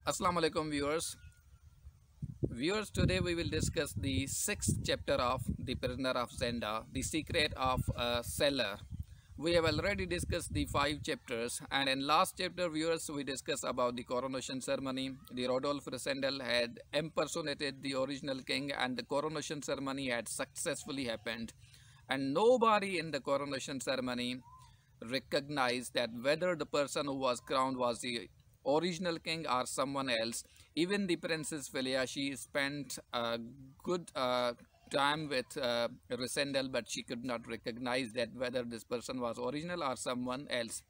Assalamu alaikum viewers. Viewers, today we will discuss the sixth chapter of The Prisoner of Zenda, The Secret of a Seller. We have already discussed the five chapters, and in last chapter, viewers, we discussed about the coronation ceremony. The Rodolphe Resendel had impersonated the original king, and the coronation ceremony had successfully happened. And nobody in the coronation ceremony recognized that whether the person who was crowned was the original king or someone else. Even the Princess Philia, she spent a good time with Resendel, but she could not recognize that whether this person was original or someone else.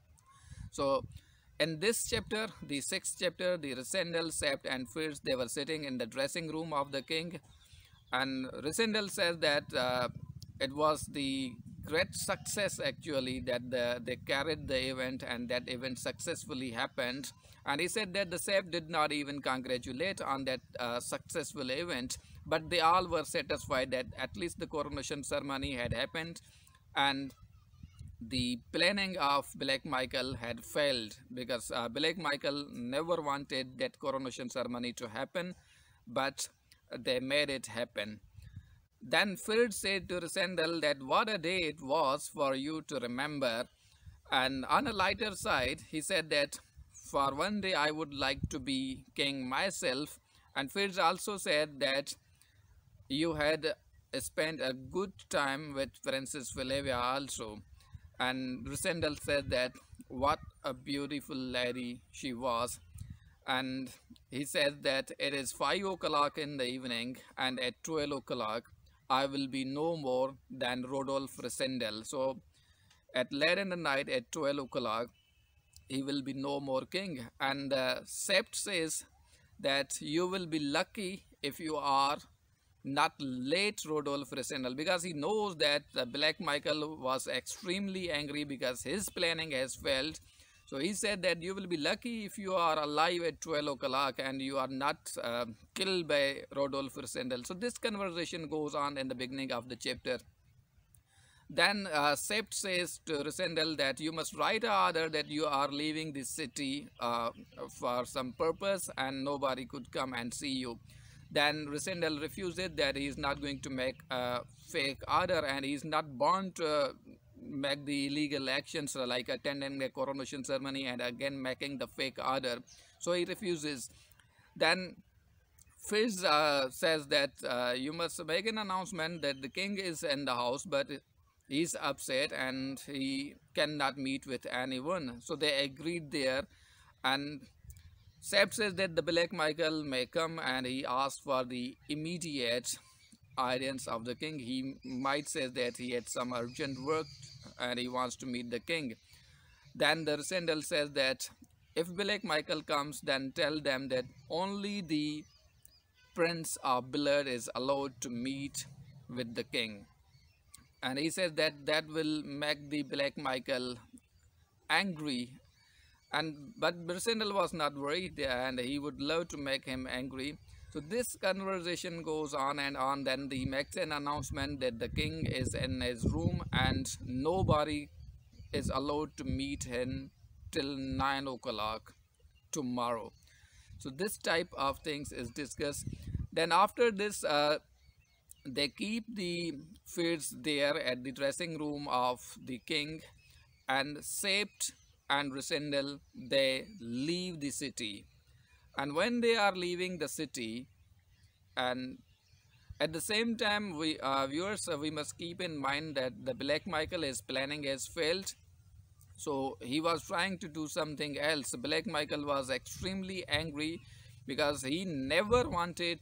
So in this chapter, the sixth chapter, the Resendel, Sept and Fierce, they were sitting in the dressing room of the king, and Resendel says that it was the great success actually that they carried the event, and that event successfully happened. And he said that the Sept did not even congratulate on that successful event, but they all were satisfied that at least the coronation ceremony had happened, and the planning of Black Michael had failed, because Black Michael never wanted that coronation ceremony to happen, but they made it happen. Then Ferd said to Resendel that what a day it was for you to remember. And on a lighter side, he said that for one day I would like to be king myself. And Ferd also said that you had spent a good time with Princess Philavia also. And Resendel said that what a beautiful lady she was. And he said that it is 5 o'clock in the evening, and at 12 o'clock I will be no more than Rodolphe Resendel. So at late in the night at 12 o'clock, he will be no more king. And Sept says that you will be lucky if you are not late Rodolphe Resendel, because he knows that Black Michael was extremely angry because his planning has failed. So he said that you will be lucky if you are alive at 12 o'clock and you are not killed by Rodolphe Resendel. So this conversation goes on in the beginning of the chapter. Then Sept says to Resendel that you must write an order that you are leaving the city for some purpose, and nobody could come and see you. Then Resendel refuses that he is not going to make a fake order, and he is not born to make the illegal actions like attending the coronation ceremony and again making the fake order. So he refuses. Then Fizz says that you must make an announcement that the king is in the house, but he's upset and he cannot meet with anyone. So they agreed there, and Sept says that the Black Michael may come, and he asks for the immediate audience of the king. He might say that he had some urgent work and he wants to meet the king. Then the Resendel says that if Black Michael comes, then tell them that only the Prince of Blood is allowed to meet with the king. And he says that that will make the Black Michael angry. But Resendel was not worried, and he would love to make him angry. So this conversation goes on and on. Then he makes an announcement that the king is in his room and nobody is allowed to meet him till 9 o'clock tomorrow. So this type of things is discussed. Then after this, they keep the Fierce there at the dressing room of the king, and Sept and Resendel, they leave the city. And when they are leaving the city, and at the same time, we viewers, we must keep in mind that the Black Michael, his planning has failed. So he was trying to do something else. Black Michael was extremely angry because he never wanted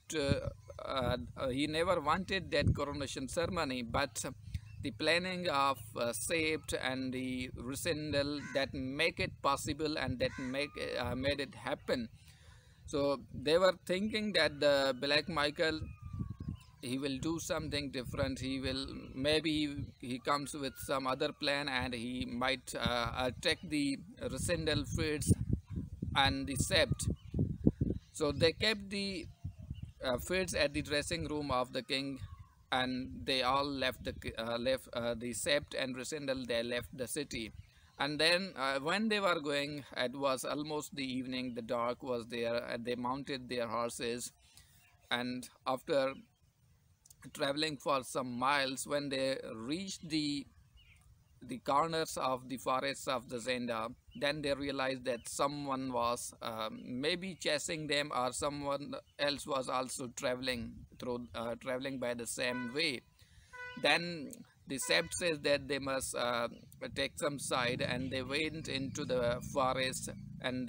that coronation ceremony, but the planning of Sept and the Resendel that make it possible, and that made it happen. So they were thinking that the Black Michael, he will do something different. He will, maybe he comes with some other plan, and he might attack the Resendel Fierce and the Sept. So they kept the Fierce at the dressing room of the king, and they all left the Sept and Resendel, they left the city. And then when they were going, it was almost the evening, the dark was there, and they mounted their horses. And after traveling for some miles, when they reached the corners of the forests of the Zenda, then they realized that someone was maybe chasing them, or someone else was also traveling by the same way. Then the Sept says that they must take some side, and they went into the forest, and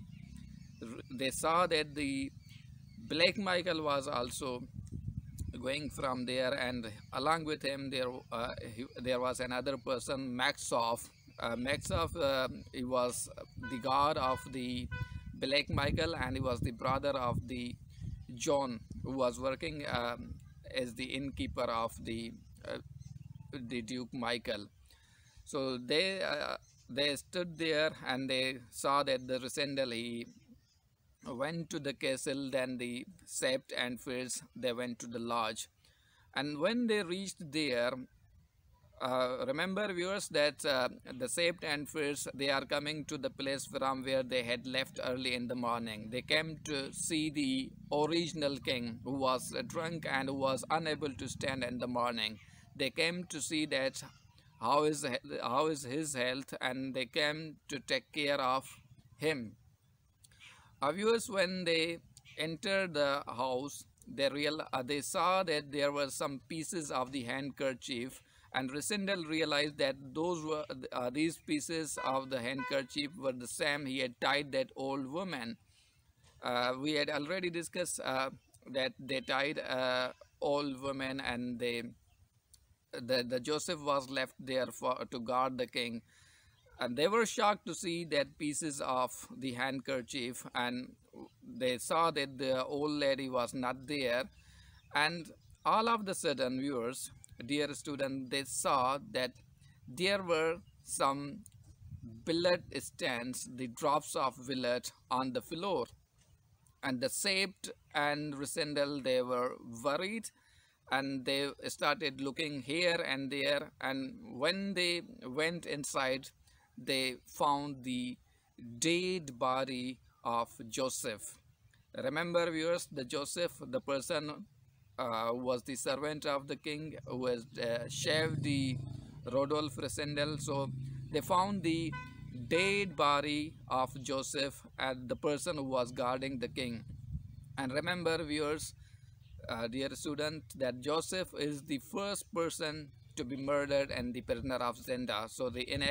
they saw that the Black Michael was also going from there, and along with him there was another person, Maxoff. Maxoff, he was the god of the Black Michael, and he was the brother of the John, who was working as the innkeeper of the Duke Michael. So they stood there, and they saw that the Resendal, he went to the castle. Then the Sept and Fierce, they went to the lodge. And when they reached there, remember viewers that the Sept and Fierce, they are coming to the place from where they had left early in the morning. They came to see the original king, who was drunk and who was unable to stand in the morning. They came to see that how is his health, and they came to take care of him. Viewers, when they entered the house, they saw that there were some pieces of the handkerchief, and Resendal realized that these pieces of the handkerchief were the same he had tied that old woman. We had already discussed that they tied old woman, and the Joseph was left there to guard the king. And they were shocked to see that pieces of the handkerchief, and they saw that the old lady was not there. And all of the sudden, viewers, dear students, they saw that there were some billet stains, the drops of billet on the floor. And the Sept and Resendal, they were worried, and they started looking here and there. And when they went inside, they found the dead body of Joseph. Remember viewers, the Joseph, the person was the servant of the king, who was chef the Rodolphe Resendal. So they found the dead body of Joseph and the person who was guarding the king. And remember viewers, dear student, that Joseph is the first person to be murdered and the prisoner of Zenda. So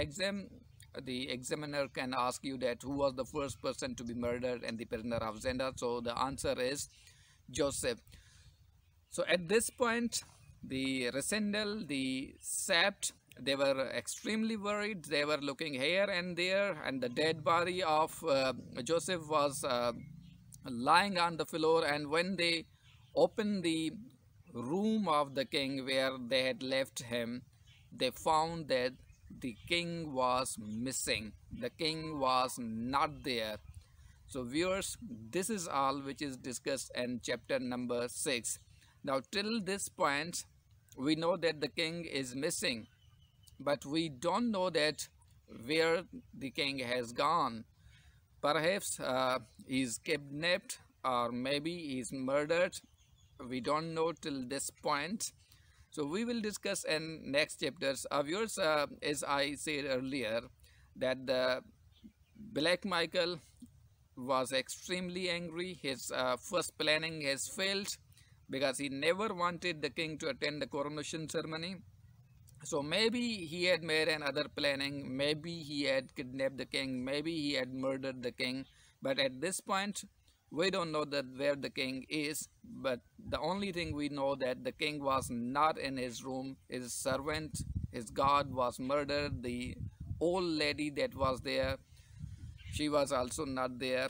the examiner can ask you that who was the first person to be murdered and the prisoner of Zenda. So the answer is Joseph. So at this point, the Resendal, the Sept, they were extremely worried. They were looking here and there, and the dead body of Joseph was lying on the floor. And when they opened the room of the king where they had left him, they found that the king was missing. The king was not there. So viewers, this is all which is discussed in chapter number 6. Now till this point, we know that the king is missing, but we don't know that where the king has gone. Perhaps he's kidnapped, or maybe he's murdered. We don't know till this point. So we will discuss in next chapters. Viewers, as I said earlier, that the Black Michael was extremely angry. His first planning has failed, because he never wanted the king to attend the coronation ceremony. So maybe he had made another planning. Maybe he had kidnapped the king. Maybe he had murdered the king. But at this point, we don't know that where the king is. But the only thing we know, that the king was not in his room. His servant, his guard, was murdered. The old lady that was there, she was also not there.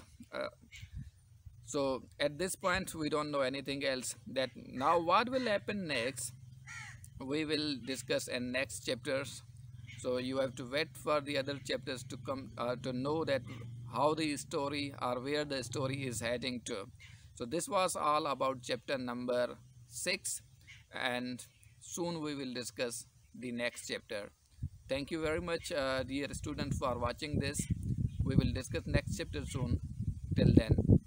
So at this point, we don't know anything else. That now what will happen next, we will discuss in next chapters. So you have to wait for the other chapters to come to know that how the story, or where the story is heading to. So this was all about chapter number 6, and soon we will discuss the next chapter. Thank you very much, dear students, for watching this. We will discuss next chapter soon. Till then.